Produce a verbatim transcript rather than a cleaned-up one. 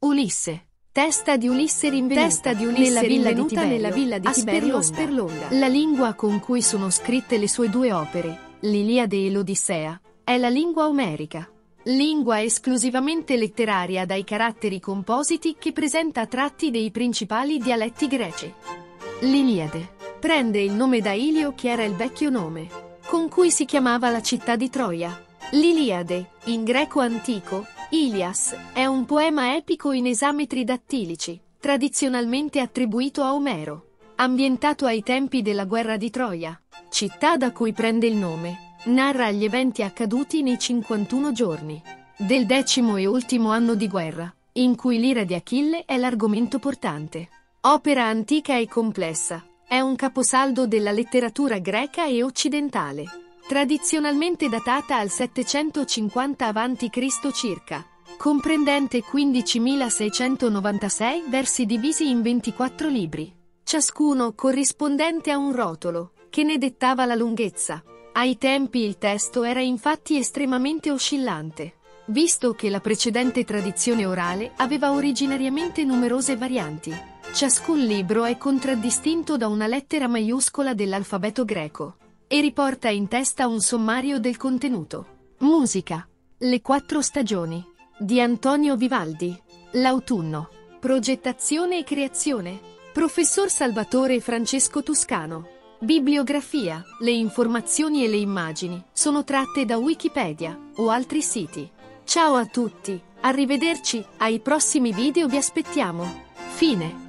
Ulisse. Testa di Ulisse rinvenuta, Testa di Ulisse nella villa di rinvenuta Tiberio, nella villa di a Tiberio a Sperlonga. Sperlonga. La lingua con cui sono scritte le sue due opere, l'Iliade e l'Odissea, è la lingua omerica. Lingua esclusivamente letteraria dai caratteri compositi che presenta tratti dei principali dialetti greci. L'Iliade prende il nome da Ilio, che era il vecchio nome con cui si chiamava la città di Troia. L'Iliade, in greco antico, Ilias, è un poema epico in esametri dattilici, tradizionalmente attribuito a Omero. Ambientato ai tempi della guerra di Troia, città da cui prende il nome, narra gli eventi accaduti nei cinquantuno giorni del decimo e ultimo anno di guerra, in cui l'ira di Achille è l'argomento portante. Opera antica e complessa, è un caposaldo della letteratura greca e occidentale, tradizionalmente datata al settecentocinquanta avanti Cristo circa, comprendente quindicimilaseicentonovantasei versi divisi in ventiquattro libri, ciascuno corrispondente a un rotolo, che ne dettava la lunghezza. Ai tempi il testo era infatti estremamente oscillante, visto che la precedente tradizione orale aveva originariamente numerose varianti. Ciascun libro è contraddistinto da una lettera maiuscola dell'alfabeto greco e riporta in testa un sommario del contenuto. Musica. Le quattro stagioni di Antonio Vivaldi. L'autunno. Progettazione e creazione. Professor Salvatore Francesco Toscano. Bibliografia. Le informazioni e le immagini sono tratte da Wikipedia o altri siti. Ciao a tutti, arrivederci, ai prossimi video vi aspettiamo. Fine.